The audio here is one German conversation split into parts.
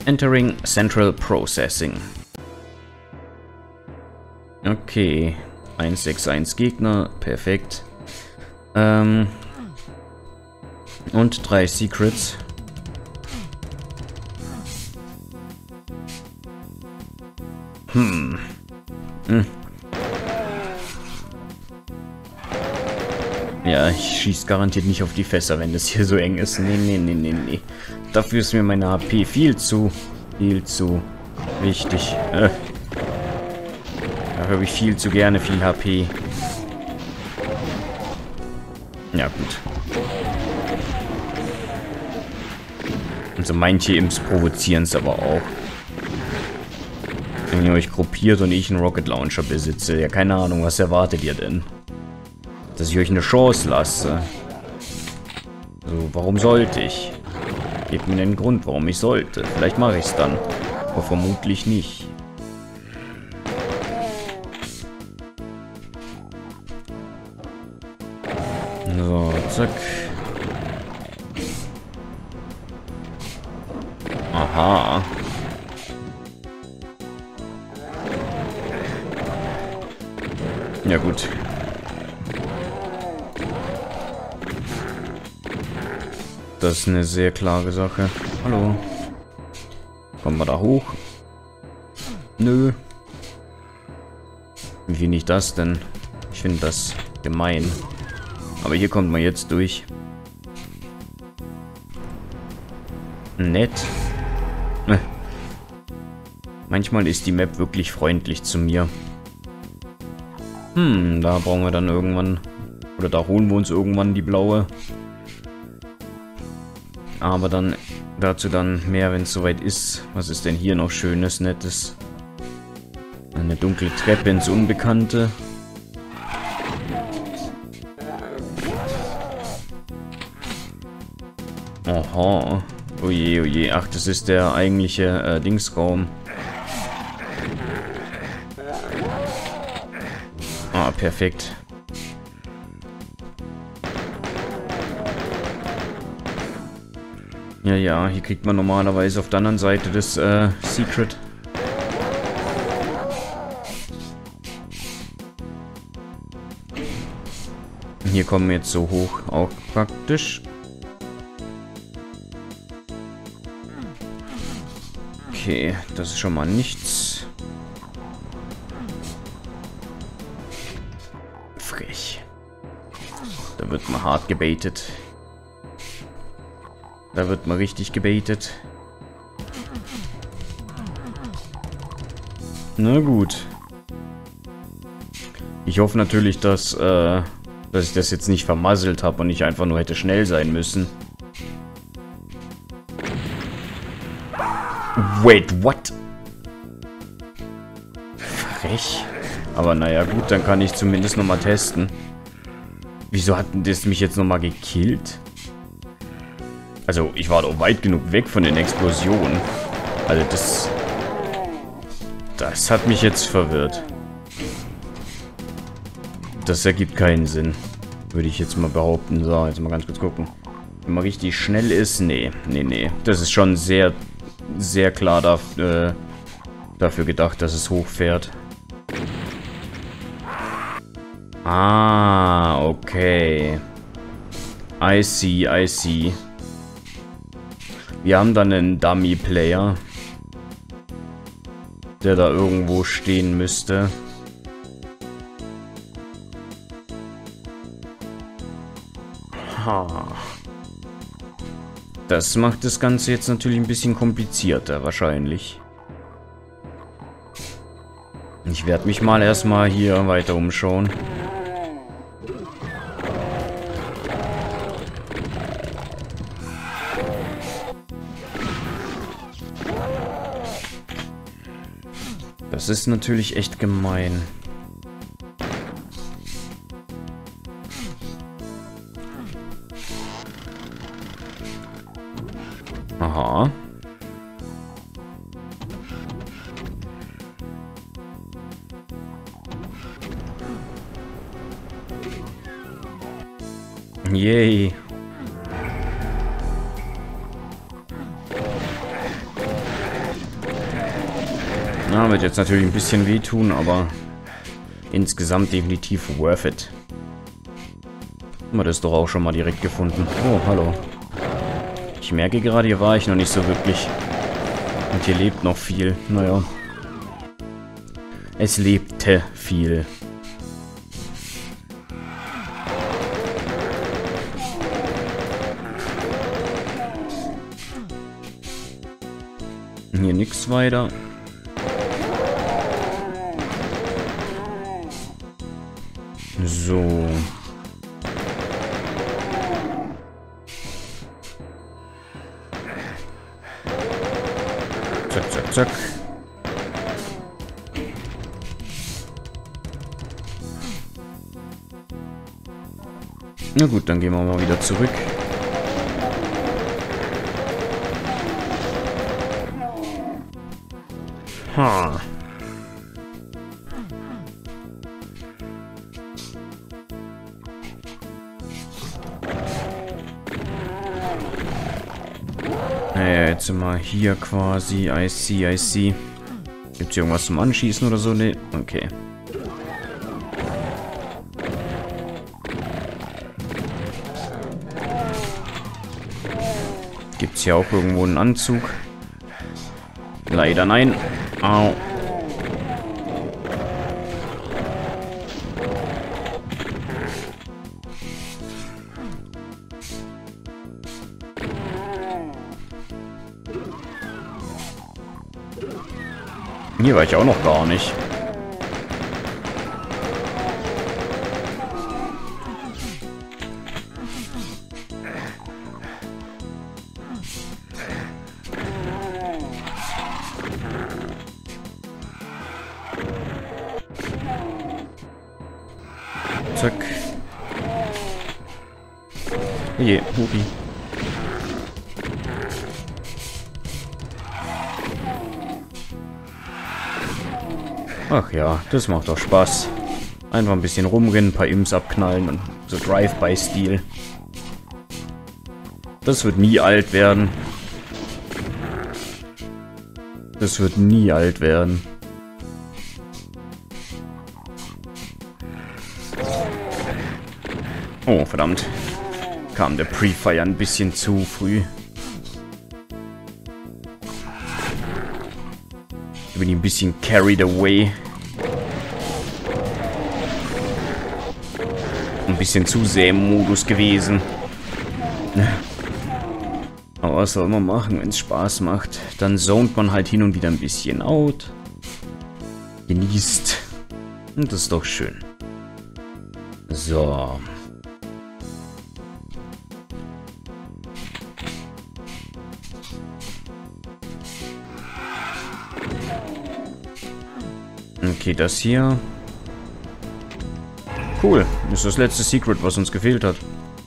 Entering Central Processing. Okay. 161 Gegner. Perfekt. Und 3 Secrets. Ja, ich schieße garantiert nicht auf die Fässer, wenn das hier so eng ist. Nee. Dafür ist mir meine HP viel zu wichtig. Da habe ich viel zu gerne viel HP. Ja, gut. Also manche Imps provozieren es aber auch. Wenn ihr euch gruppiert und ich einen Rocket Launcher besitze. Ja, keine Ahnung, was erwartet ihr denn? Dass ich euch eine Chance lasse. So, warum sollte ich? Gebt mir einen Grund, warum ich sollte. Vielleicht mache ich es dann. Aber vermutlich nicht. So, zack. Aha. Ja gut. Das ist eine sehr klare Sache. Hallo. Kommen wir da hoch? Nö. Wie finde ich das denn? Ich finde das gemein. Aber hier kommt man jetzt durch. Nett. Manchmal ist die Map wirklich freundlich zu mir. Da brauchen wir dann irgendwann... Oder da holen wir uns irgendwann die blaue. Aber dann... Dazu dann mehr, wenn es soweit ist. Was ist denn hier noch Schönes, Nettes? Eine dunkle Treppe ins Unbekannte. Aha. Oje, oje. Ach, das ist der eigentliche Dingsraum. Ah, perfekt. Ja, hier kriegt man normalerweise auf der anderen Seite das Secret. Hier kommen wir jetzt so hoch, auch praktisch. Okay, das ist schon mal nichts. Frech. Da wird man hart gebaitet. Da wird man richtig gebaitet. Na gut. Ich hoffe natürlich, dass ich das jetzt nicht vermasselt habe und ich einfach nur hätte schnell sein müssen. Wait, what? Frech. Aber naja, gut, dann kann ich zumindest nochmal testen. Wieso hat das mich jetzt nochmal gekillt? Also, ich war doch weit genug weg von den Explosionen. Also, das hat mich jetzt verwirrt. Das ergibt keinen Sinn. Würde ich jetzt mal behaupten. So, jetzt mal ganz kurz gucken. Wenn man richtig schnell ist, nee. Das ist schon sehr, sehr klar dafür gedacht, dass es hochfährt. Ah, okay. I see. Wir haben dann einen Dummy-Player, der da irgendwo stehen müsste. Ha. Das macht das Ganze jetzt natürlich ein bisschen komplizierter, wahrscheinlich. Ich werde mich mal erstmal hier weiter umschauen. Das ist natürlich echt gemein. Aha. Ja, wird jetzt natürlich ein bisschen wehtun, aber insgesamt definitiv worth it. Haben wir das doch auch schon mal direkt gefunden. Oh, hallo. Ich merke gerade, hier war ich noch nicht so wirklich. Und hier lebt noch viel. Naja. Es lebte viel. Hier nichts weiter. So. Zack, zack, zack. Na gut, dann gehen wir mal wieder zurück. Ha. Naja, jetzt sind wir hier quasi. I see, I see. Gibt's hier irgendwas zum Anschießen oder so? Nee, okay. Gibt's hier auch irgendwo einen Anzug? Leider nein. Au. Hier war ich auch noch gar nicht. Zack. Je, Hupi. Ach ja, das macht doch Spaß. Einfach ein bisschen rumrennen, ein paar Imps abknallen und so Drive-by-Stil. Das wird nie alt werden. Das wird nie alt werden. Oh, verdammt. Kam der Pre-Fire ein bisschen zu früh. Ich bin ein bisschen carried away. Ein bisschen zu sehr im Modus gewesen. Aber was soll man machen, wenn es Spaß macht? Dann zont man halt hin und wieder ein bisschen out. Genießt. Und das ist doch schön. So. Okay, das hier. Cool. Das ist das letzte Secret, was uns gefehlt hat.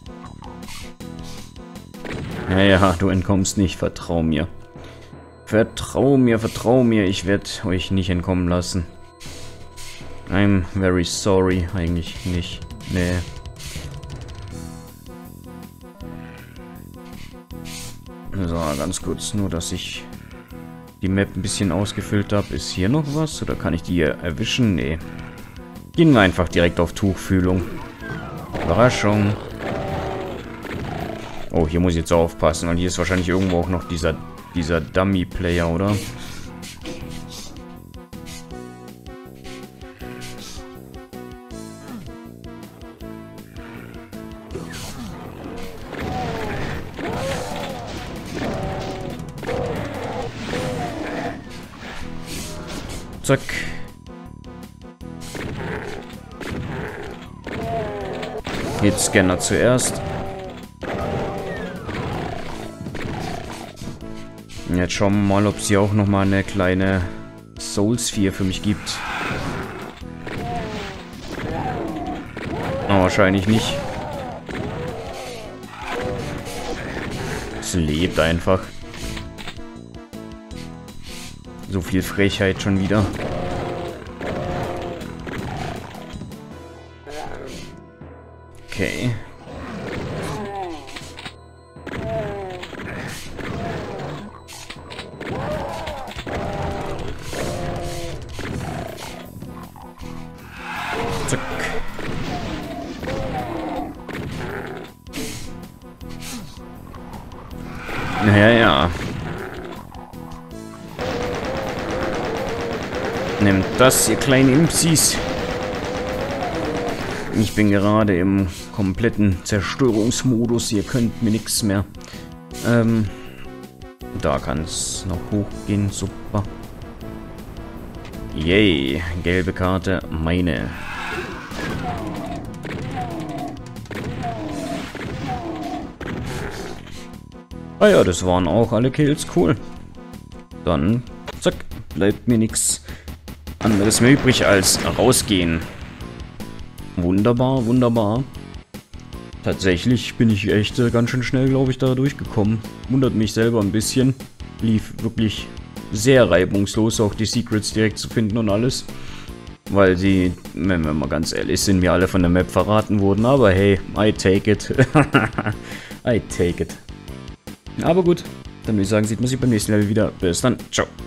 Naja, du entkommst nicht. Vertrau mir. Vertrau mir, vertrau mir. Ich werde euch nicht entkommen lassen. I'm very sorry. Eigentlich nicht. Nee. So, ganz kurz. Nur, dass ich die Map ein bisschen ausgefüllt habe. Ist hier noch was? Oder kann ich die hier erwischen? Nee. Gehen wir einfach direkt auf Tuchfühlung. Überraschung. Oh, hier muss ich jetzt aufpassen, weil hier ist wahrscheinlich irgendwo auch noch dieser Dummy-Player, oder? Zack. Hitscanner zuerst. Jetzt schauen wir mal, ob es hier auch noch mal eine kleine Soul Sphere für mich gibt. Aber wahrscheinlich nicht. Es lebt einfach. So viel Frechheit schon wieder. Okay. Ja, ja. Nehmt das, ihr kleinen Impsis. Ich bin gerade im kompletten Zerstörungsmodus. Ihr könnt mir nichts mehr. Da kann es noch hochgehen. Super. Yay. Gelbe Karte. Meine. Ah ja, das waren auch alle Kills. Cool. Dann, zack. Bleibt mir nichts anderes mehr übrig als rausgehen. Wunderbar, wunderbar. Tatsächlich bin ich echt ganz schön schnell, glaube ich, da durchgekommen. Wundert mich selber ein bisschen. Lief wirklich sehr reibungslos, auch die Secrets direkt zu finden und alles. Weil sie, wenn wir mal ganz ehrlich sind, mir alle von der Map verraten wurden. Aber hey, I take it. I take it. Aber gut, dann würde ich sagen, sieht man sich beim nächsten Level wieder. Bis dann, ciao.